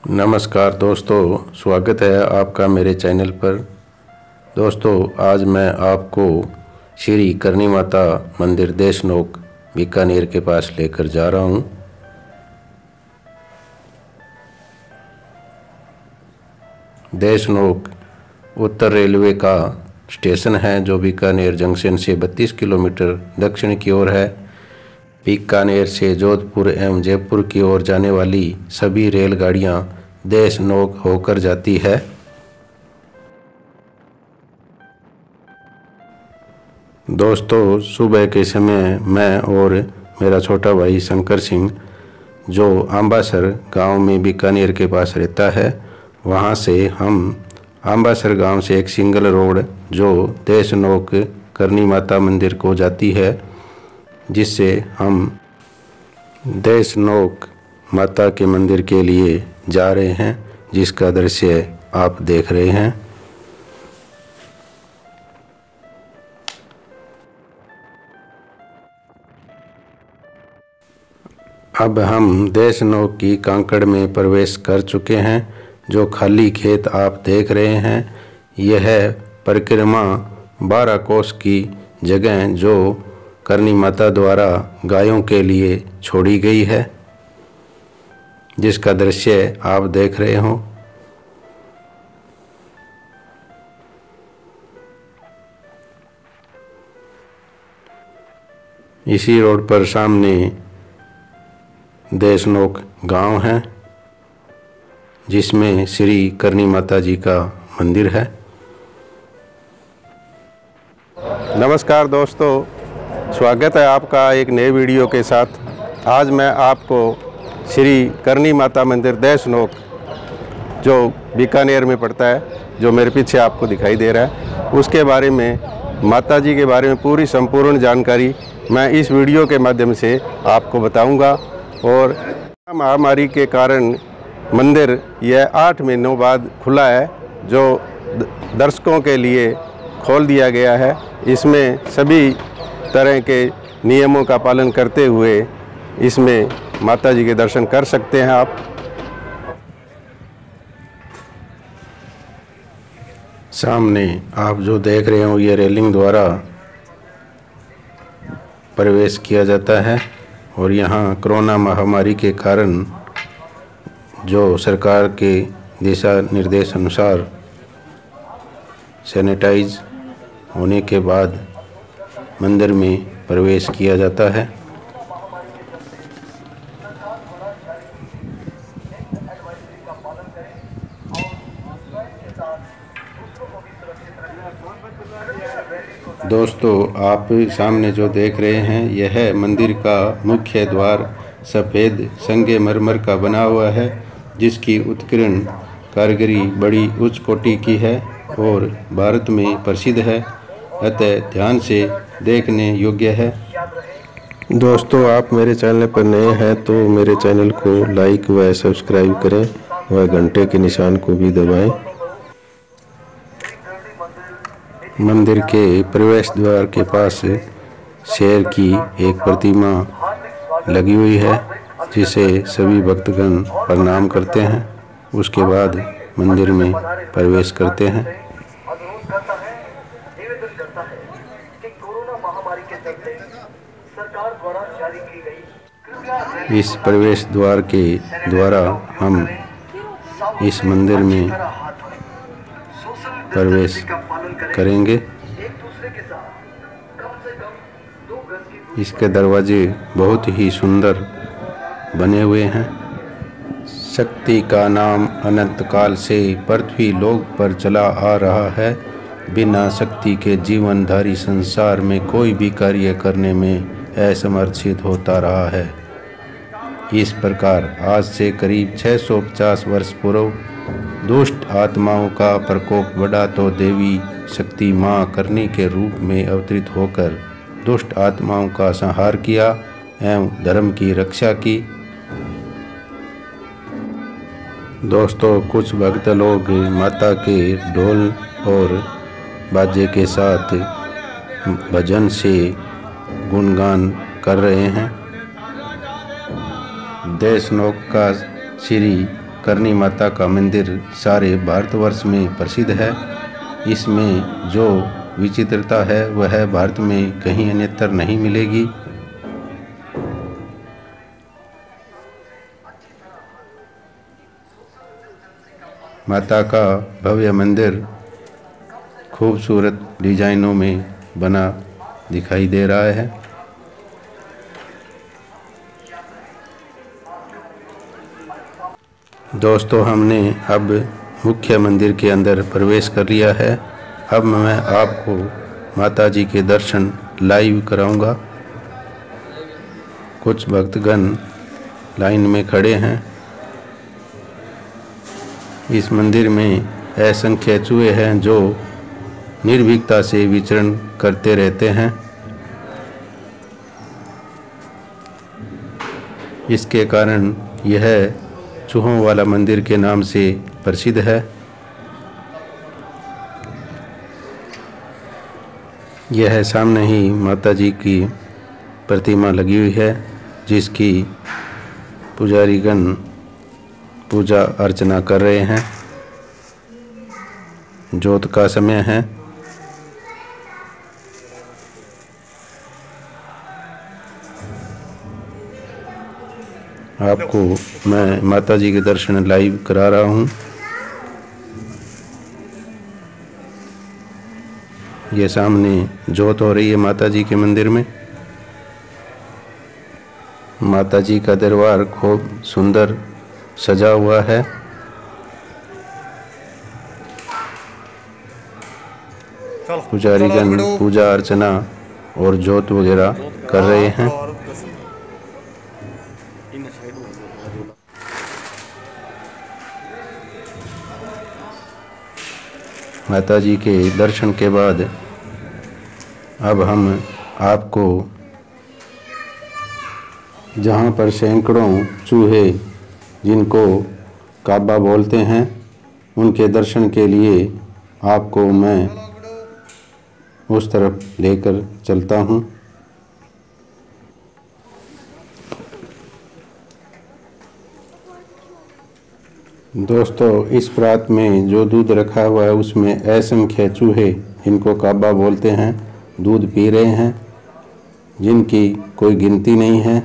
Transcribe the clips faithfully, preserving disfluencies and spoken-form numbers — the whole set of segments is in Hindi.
नमस्कार दोस्तों, स्वागत है आपका मेरे चैनल पर। दोस्तों, आज मैं आपको श्री करणी माता मंदिर देशनोक बीकानेर के पास लेकर जा रहा हूँ। देशनोक उत्तर रेलवे का स्टेशन है जो बीकानेर जंक्शन से बत्तीस किलोमीटर दक्षिण की ओर है। बीकानेर से जोधपुर एवं जयपुर की ओर जाने वाली सभी रेलगाड़ियां देशनोक होकर जाती है। दोस्तों, सुबह के समय मैं और मेरा छोटा भाई शंकर सिंह, जो आंबासर गांव में बीकानेर के पास रहता है, वहां से हम आंबासर गांव से एक सिंगल रोड जो देशनोक करणी माता मंदिर को जाती है, जिससे हम देशनोक माता के मंदिर के लिए जा रहे हैं, जिसका दृश्य आप देख रहे हैं। अब हम देशनोक की कांकड़ में प्रवेश कर चुके हैं। जो खाली खेत आप देख रहे हैं, यह परिक्रमा बारह कोस की जगह जो करणी माता द्वारा गायों के लिए छोड़ी गई है, जिसका दृश्य आप देख रहे हो। इसी रोड पर सामने देशनोक गांव है, जिसमें श्री करणी माता जी का मंदिर है। नमस्कार दोस्तों, स्वागत है आपका एक नए वीडियो के साथ। आज मैं आपको श्री करणी माता मंदिर देशनोक, जो बीकानेर में पड़ता है, जो मेरे पीछे आपको दिखाई दे रहा है, उसके बारे में, माता जी के बारे में पूरी संपूर्ण जानकारी मैं इस वीडियो के माध्यम से आपको बताऊंगा। और महामारी के कारण मंदिर यह आठ महीनों बाद खुला है, जो दर्शकों के लिए खोल दिया गया है। इसमें सभी तरह के नियमों का पालन करते हुए इसमें माता जी के दर्शन कर सकते हैं आप। सामने आप जो देख रहे हो, ये रेलिंग द्वारा प्रवेश किया जाता है। और यहाँ कोरोना महामारी के कारण जो सरकार के दिशा निर्देश अनुसार सैनिटाइज होने के बाद मंदिर में प्रवेश किया जाता है। दोस्तों, आप सामने जो देख रहे हैं, यह मंदिर का मुख्य द्वार सफ़ेद संगमरमर का बना हुआ है, जिसकी उत्कीर्ण कारीगरी बड़ी उच्च कोटि की है और भारत में प्रसिद्ध है, अतः ध्यान से देखने योग्य है। दोस्तों, आप मेरे चैनल पर नए हैं तो मेरे चैनल को लाइक व सब्सक्राइब करें व घंटे के निशान को भी दबाएं। मंदिर के प्रवेश द्वार के पास शेर की एक प्रतिमा लगी हुई है, जिसे सभी भक्तगण प्रणाम करते हैं। उसके बाद मंदिर में प्रवेश करते हैं। इस प्रवेश द्वार के द्वारा हम इस मंदिर में प्रवेश करेंगे। इसके दरवाजे बहुत ही सुंदर बने हुए हैं। शक्ति का नाम अनंत काल से पृथ्वी लोक पर चला आ रहा है। बिना शक्ति के जीवनधारी संसार में कोई भी कार्य करने में असमर्थित होता रहा है। इस प्रकार आज से करीब छह सौ पचास वर्ष पूर्व दुष्ट आत्माओं का प्रकोप बढ़ा तो देवी शक्ति माँ करणी के रूप में अवतरित होकर दुष्ट आत्माओं का संहार किया एवं धर्म की रक्षा की। दोस्तों, कुछ भक्त लोग माता के ढोल और बाजे के साथ भजन से गुणगान कर रहे हैं। देशनोक का श्री करनी माता का मंदिर सारे भारतवर्ष में प्रसिद्ध है। इसमें जो विचित्रता है वह भारत में कहीं अन्यत्र नहीं मिलेगी। माता का भव्य मंदिर खूबसूरत डिजाइनों में बना दिखाई दे रहा है। दोस्तों, हमने अब मुख्य मंदिर के अंदर प्रवेश कर लिया है। अब मैं आपको माता जी के दर्शन लाइव कराऊंगा। कुछ भक्तगण लाइन में खड़े हैं। इस मंदिर में असंख्य चूहे हैं जो निर्भीकता से विचरण करते रहते हैं। इसके कारण यह चूहों वाला मंदिर के नाम से प्रसिद्ध है। यह सामने ही माता जी की प्रतिमा लगी हुई है, जिसकी पुजारीगण पूजा अर्चना कर रहे हैं। जोत का समय है। आपको मैं माता जी के दर्शन लाइव करा रहा हूँ। ये सामने जोत हो रही है माता जी के मंदिर में। माता जी का दरबार खूब सुंदर सजा हुआ है। पुजारीगण पूजा अर्चना और जोत वगैरह कर रहे हैं। माता जी के दर्शन के बाद अब हम आपको जहाँ पर सैकड़ों चूहे, जिनको काबा बोलते हैं, उनके दर्शन के लिए आपको मैं उस तरफ लेकर चलता हूँ। दोस्तों, इस परात में जो दूध रखा हुआ है उसमें असंख्य चूहे, इनको काबा बोलते हैं, दूध पी रहे हैं, जिनकी कोई गिनती नहीं है।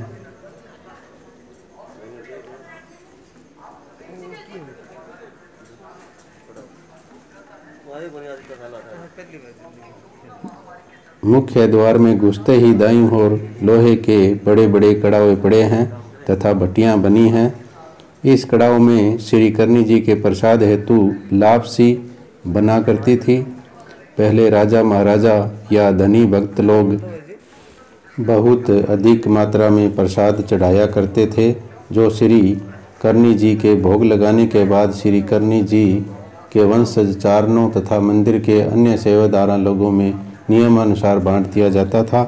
मुख्य द्वार में घुसते ही दाईं ओर लोहे के बड़े बड़े कड़ावे पड़े हैं तथा भट्टियां बनी हैं। इस कड़ाव में श्री करनी जी के प्रसाद हेतु लापसी बना करती थी। पहले राजा महाराजा या धनी भक्त लोग बहुत अधिक मात्रा में प्रसाद चढ़ाया करते थे, जो श्री करनी जी के भोग लगाने के बाद श्री करनी जी के वंशज चारणों तथा मंदिर के अन्य सेवादार लोगों में नियमानुसार बांट दिया जाता था।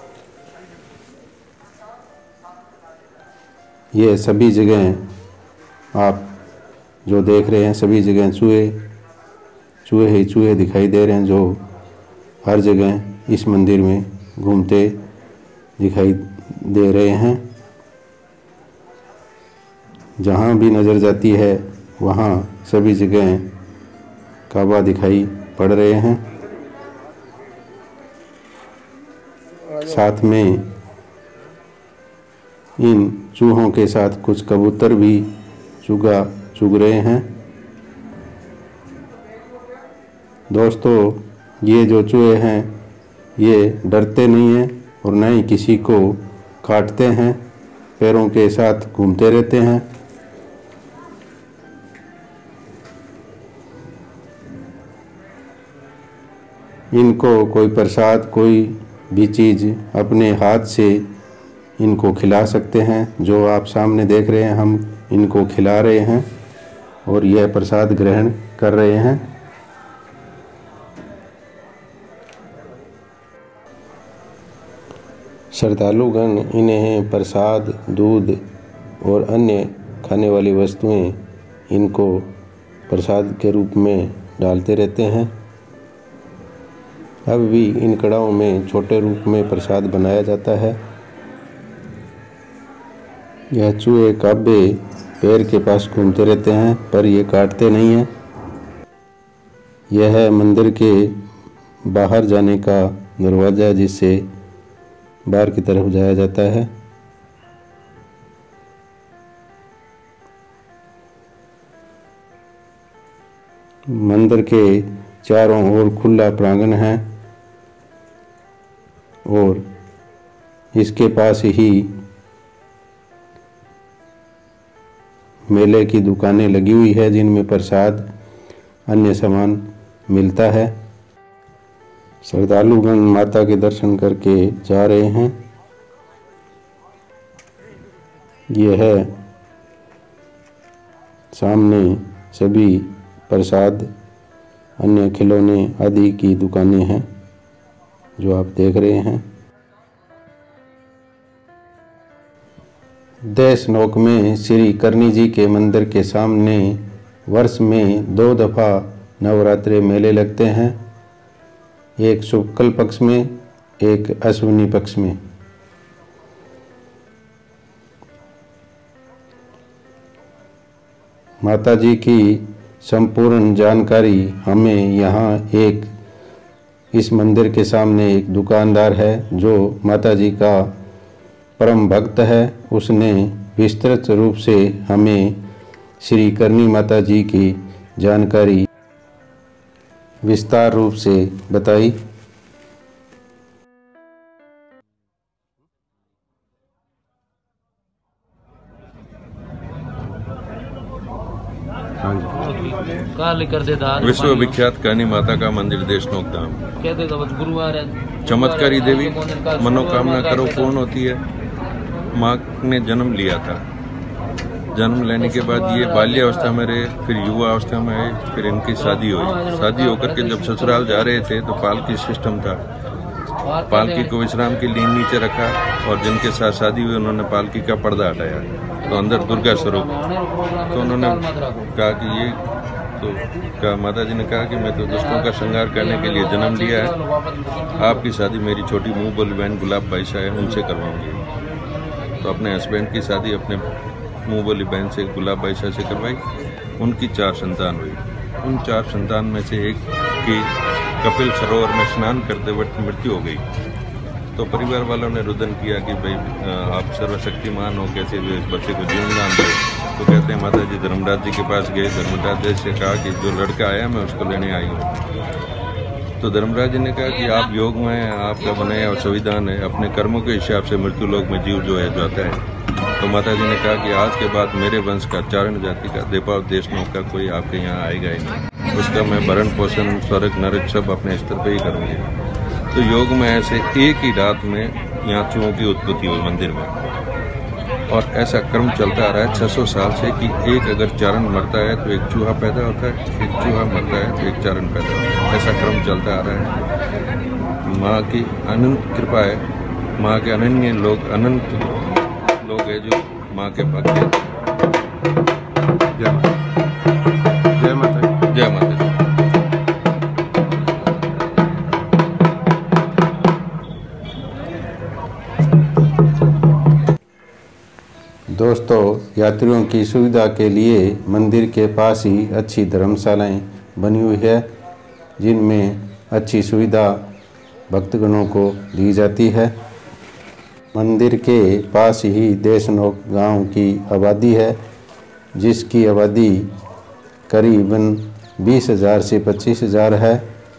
ये सभी जगह आप जो देख रहे हैं, सभी जगह चूहे चूहे ही चूहे दिखाई दे रहे हैं, जो हर जगह इस मंदिर में घूमते दिखाई दे रहे हैं। जहाँ भी नज़र जाती है वहाँ सभी जगह काबा दिखाई पड़ रहे हैं। साथ में इन चूहों के साथ कुछ कबूतर भी चुगा चुग रहे हैं। दोस्तों, ये जो चूहे हैं ये डरते नहीं हैं और न ही किसी को काटते हैं, पैरों के साथ घूमते रहते हैं। इनको कोई प्रसाद, कोई भी चीज़ अपने हाथ से इनको खिला सकते हैं। जो आप सामने देख रहे हैं, हम इनको खिला रहे हैं और यह प्रसाद ग्रहण कर रहे हैं। श्रद्धालुगण इन्हें प्रसाद, दूध और अन्य खाने वाली वस्तुएं इनको प्रसाद के रूप में डालते रहते हैं। अब भी इन कड़ाहों में छोटे रूप में प्रसाद बनाया जाता है। यह चूहे काबे पैर के पास घूमते रहते हैं, पर ये काटते नहीं हैं। यह है मंदिर के बाहर जाने का दरवाज़ा, जिससे बाहर की तरफ जाया जाता है। मंदिर के चारों ओर खुला प्रांगण है और इसके पास ही मेले की दुकानें लगी हुई है, जिनमें प्रसाद अन्य सामान मिलता है। श्रद्धालुगण माता के दर्शन करके जा रहे हैं। यह है सामने सभी प्रसाद, अन्य खिलौने आदि की दुकानें हैं जो आप देख रहे हैं। देशनोक में श्री करनी जी के मंदिर के सामने वर्ष में दो दफ़ा नवरात्रि मेले लगते हैं, एक शुक्ल पक्ष में, एक अश्विनी पक्ष में। माता जी की संपूर्ण जानकारी हमें यहाँ एक इस मंदिर के सामने एक दुकानदार है जो माता जी का परम भक्त है। उसने विस्तृत रूप से हमें श्री करनी माता जी की जानकारी विस्तार रूप से बताई। विश्व विख्यात करनी माता का मंदिर देशनोक धाम। गुरुवार चमत्कारी देवी, मनोकामना करो पूर्ण होती है। माँ ने जन्म लिया था। जन्म लेने के बाद ये बाल्यावस्था में रहे, फिर युवा अवस्था में आए, फिर इनकी शादी हुई। शादी होकर के जब ससुराल जा रहे थे तो पालकी सिस्टम था। पालकी को विश्राम के लिए नीचे रखा और जिनके साथ शादी हुई उन्होंने पालकी का पर्दा हटाया तो अंदर दुर्गा स्वरूप। तो उन्होंने कहा कि ये तो कहा, माता जी ने कहा कि मैं तो दुष्टों का श्रृंगार करने के लिए जन्म लिया है। आपकी शादी मेरी छोटी मुँह बोली बहन गुलाब बाईशा है, उनसे करवाऊंगी। तो अपने हस्बैंड की शादी अपने मुँह बोली बहन से गुलाब बाईशा से करवाई। उनकी चार संतान हुई। उन चार संतान में से एक की कपिल सरोवर में स्नान करते वक्त मृत्यु हो गई। तो परिवार वालों ने रुदन किया कि भाई आप सर्वशक्तिमान हो, कैसे भी इस बच्चे को जीवन दान दो। तो कहते हैं माता जी धर्मराज जी के पास गए। धर्मराज जी से कहा कि जो लड़का आया मैं उसको लेने आई हूँ। तो धर्मराज जी ने कहा कि आप योग में हैं, आपका बनाया और संविधान है, अपने कर्मों के हिसाब से मृत्यु लोक में जीव जो है जाता है। तो माता जी ने कहा कि आज के बाद मेरे वंश का, चारण जाति का, देवा देशनोक का कोई आपके यहाँ आएगा ही नहीं। उसका मैं भरण पोषण, स्वर्ग नरक सब अपने स्तर पर ही करूँगी। तो योग में ऐसे एक ही रात में यहाँ चूहों की उत्पत्ति हुई मंदिर में, और ऐसा क्रम चलता आ रहा है छह सौ साल से कि एक अगर चारण मरता है तो एक चूहा पैदा होता है, एक चूहा मरता है तो एक चारण पैदा होता है। ऐसा क्रम चलता आ रहा है। माँ की अनंत कृपा है। माँ के अनन्य लोग, अनंत लोग हैं जो माँ के भक्त हैं। जय माता, जय माता, जय माता। दोस्तों, यात्रियों की सुविधा के लिए मंदिर के पास ही अच्छी धर्मशालाएं बनी हुई है, जिनमें अच्छी सुविधा भक्तगणों को दी जाती है। मंदिर के पास ही देशनोक गांव की आबादी है, जिसकी आबादी करीबन बीस हजार से पच्चीस हजार है।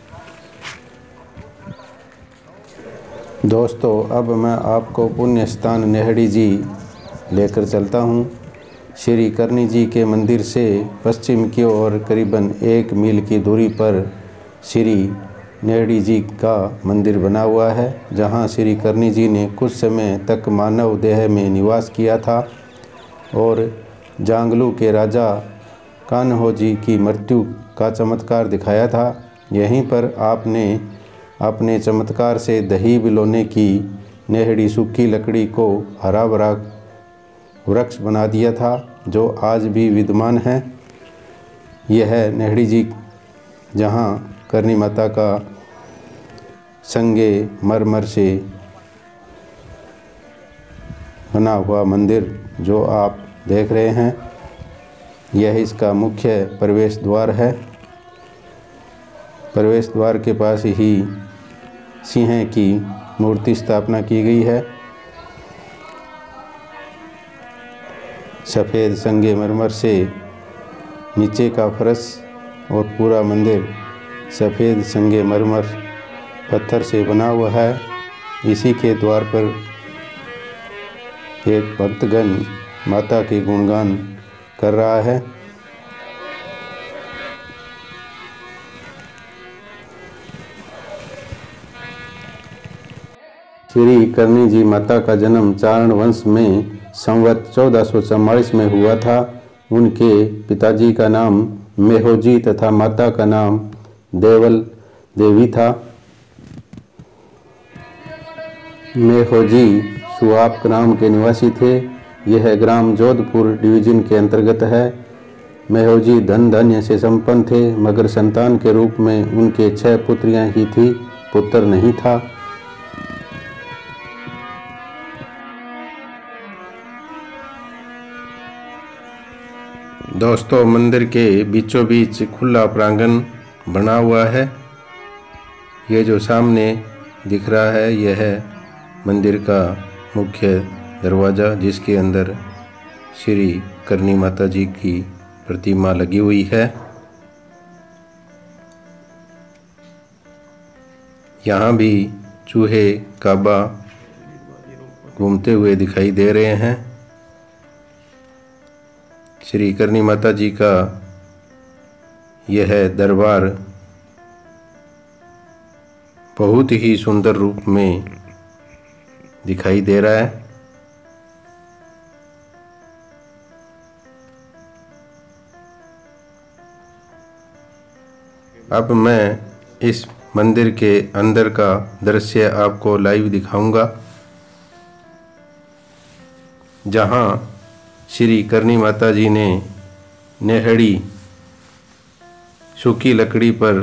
दोस्तों, अब मैं आपको पुण्य स्थान नेहड़ी जी लेकर चलता हूँ। श्री करनी जी के मंदिर से पश्चिम की ओर करीबन एक मील की दूरी पर श्री नेहड़ी जी का मंदिर बना हुआ है, जहाँ श्री करनी जी ने कुछ समय तक मानव देह में निवास किया था और जांगलू के राजा कान्हो जी की मृत्यु का चमत्कार दिखाया था। यहीं पर आपने अपने चमत्कार से दही बिलोने की नेहड़ी सूखी लकड़ी को हरा भरा वृक्ष बना दिया था, जो आज भी विद्यमान है। यह है नेहड़ी जी, जहाँ करनी माता का संगे मरमर से बना हुआ मंदिर जो आप देख रहे हैं। यह इसका मुख्य प्रवेश द्वार है। प्रवेश द्वार के पास ही सिंह की मूर्ति स्थापना की गई है। सफ़ेद संगमरमर से नीचे का फर्श और पूरा मंदिर सफ़ेद संगमरमर पत्थर से बना हुआ है। इसी के द्वार पर एक भक्तगण माता के गुणगान कर रहा है। श्री करणी जी माता का जन्म चारण वंश में संवत चौदह सौ चौवालीस में हुआ था। उनके पिताजी का नाम मेहोजी तथा माता का नाम देवल देवी था। मेहोजी सुआप ग्राम के निवासी थे। यह ग्राम जोधपुर डिवीजन के अंतर्गत है। मेहोजी धन धान्य से संपन्न थे, मगर संतान के रूप में उनके छह पुत्रियां ही थी, पुत्र नहीं था। दोस्तों, मंदिर के बीचों बीच खुला प्रांगण बना हुआ है। ये जो सामने दिख रहा है यह है मंदिर का मुख्य दरवाज़ा, जिसके अंदर श्री करणी माता जी की प्रतिमा लगी हुई है। यहाँ भी चूहे काबा घूमते हुए दिखाई दे रहे हैं। श्री करणी माता जी का यह दरबार बहुत ही सुंदर रूप में दिखाई दे रहा है। अब मैं इस मंदिर के अंदर का दृश्य आपको लाइव दिखाऊंगा, जहां श्री करणी माता जी ने नेहड़ी सूखी लकड़ी पर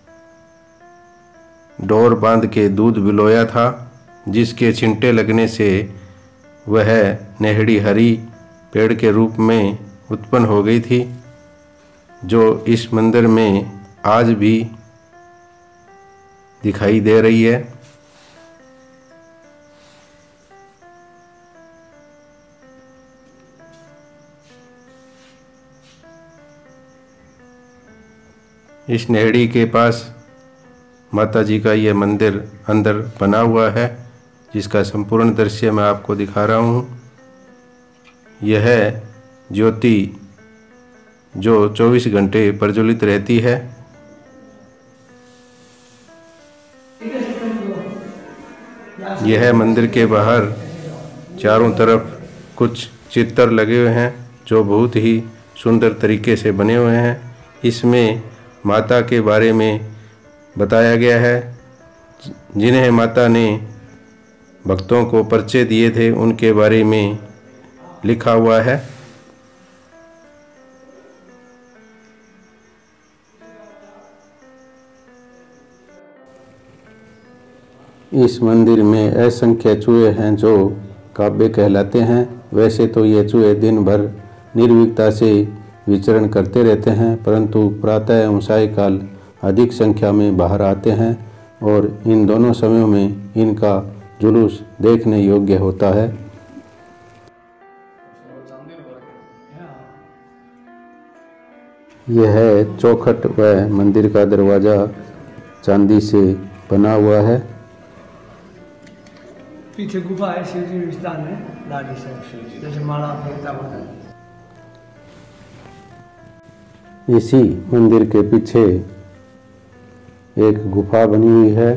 डोर बांध के दूध बिलोया था, जिसके छिंटे लगने से वह नेहड़ी हरी पेड़ के रूप में उत्पन्न हो गई थी, जो इस मंदिर में आज भी दिखाई दे रही है। इस नेहड़ी के पास माता जी का यह मंदिर अंदर बना हुआ है, जिसका संपूर्ण दृश्य मैं आपको दिखा रहा हूँ। यह ज्योति जो चौबीस घंटे प्रज्वलित रहती है। यह मंदिर के बाहर चारों तरफ कुछ चित्र लगे हुए हैं, जो बहुत ही सुंदर तरीके से बने हुए हैं। इसमें माता के बारे में बताया गया है, जिन्हें माता ने भक्तों को परिचय दिए थे, उनके बारे में लिखा हुआ है। इस मंदिर में असंख्य चूहे हैं जो काबे कहलाते हैं। वैसे तो ये चूहे दिन भर निर्भीकता से विचरण करते रहते हैं, परंतु प्रातः एवं सायकाल अधिक संख्या में बाहर आते हैं और इन दोनों समयों में इनका जुलूस देखने योग्य होता है। यह चौखट व मंदिर का दरवाज़ा चांदी से बना हुआ है। पीछे गुफा है, शिव जी स्थान है, दाढ़ी से जैसे माला फेंकता है। इसी मंदिर के पीछे एक गुफा बनी हुई है,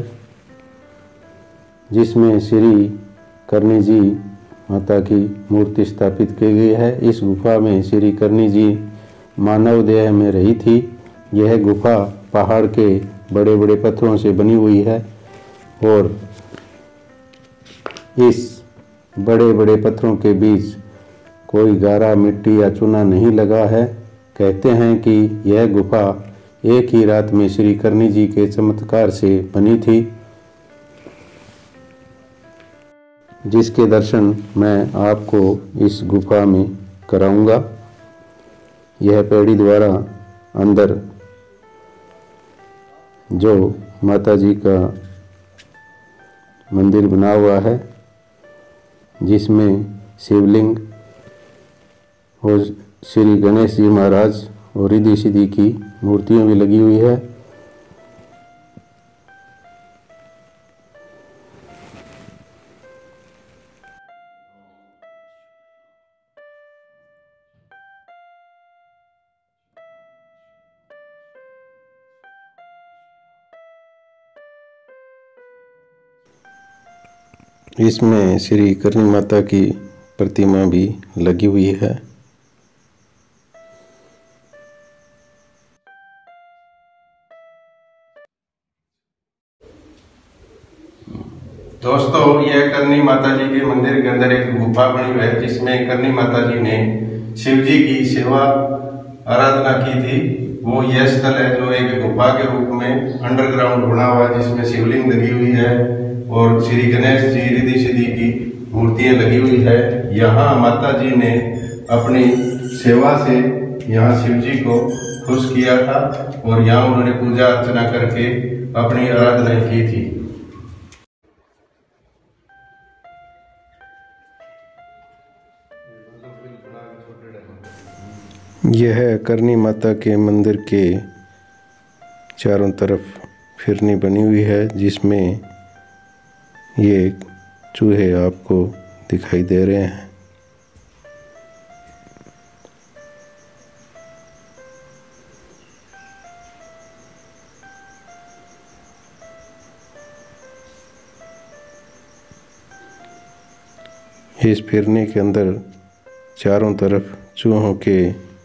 जिसमें श्री करणी जी माता की मूर्ति स्थापित की गई है। इस गुफा में श्री करणी जी मानव देह में रही थी। यह गुफा पहाड़ के बड़े बड़े पत्थरों से बनी हुई है और इस बड़े बड़े पत्थरों के बीच कोई गारा मिट्टी या चूना नहीं लगा है। कहते हैं कि यह गुफा एक ही रात में श्री करणी जी के चमत्कार से बनी थी, जिसके दर्शन मैं आपको इस गुफा में कराऊंगा। यह पेड़ी द्वारा अंदर जो माता जी का मंदिर बना हुआ है, जिसमें शिवलिंग और श्री गणेश जी महाराज और रिद्धि सिद्धि की मूर्तियां भी लगी हुई है। इसमें श्री करनी माता की प्रतिमा भी लगी हुई है। दोस्तों, यह करनी माता जी के मंदिर के अंदर एक गुफा बनी हुई है, जिसमें करनी माता जी ने शिव जी की सेवा आराधना की थी। वो यह स्थल है जो एक गुफा के रूप में अंडरग्राउंड बना हुआ है, जिसमें शिवलिंग लगी हुई है और श्री गणेश जी रिद्धि सिद्धि की मूर्तियां लगी हुई है। यहाँ माता जी ने अपनी सेवा से यहाँ शिव जी को खुश किया था और यहाँ उन्होंने पूजा अर्चना करके अपनी आराधना की थी। यह करनी माता के मंदिर के चारों तरफ फिरनी बनी हुई है, जिसमें ये चूहे आपको दिखाई दे रहे हैं। इस फिरनी के अंदर चारों तरफ चूहों के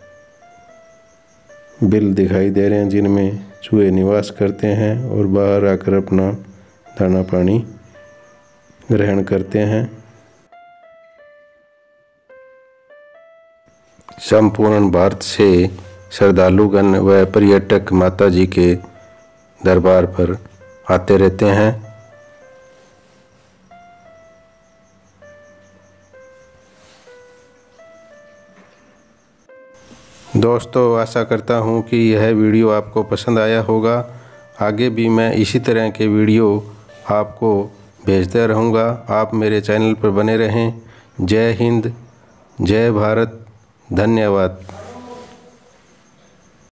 बिल दिखाई दे रहे हैं, जिनमें चूहे निवास करते हैं और बाहर आकर अपना दाना पानी ग्रहण करते हैं। संपूर्ण भारत से श्रद्धालुगण व पर्यटक माता जी के दरबार पर आते रहते हैं। दोस्तों, आशा करता हूँ कि यह वीडियो आपको पसंद आया होगा। आगे भी मैं इसी तरह के वीडियो आपको भेजता रहूँगा। आप मेरे चैनल पर बने रहें। जय हिंद, जय भारत, धन्यवाद।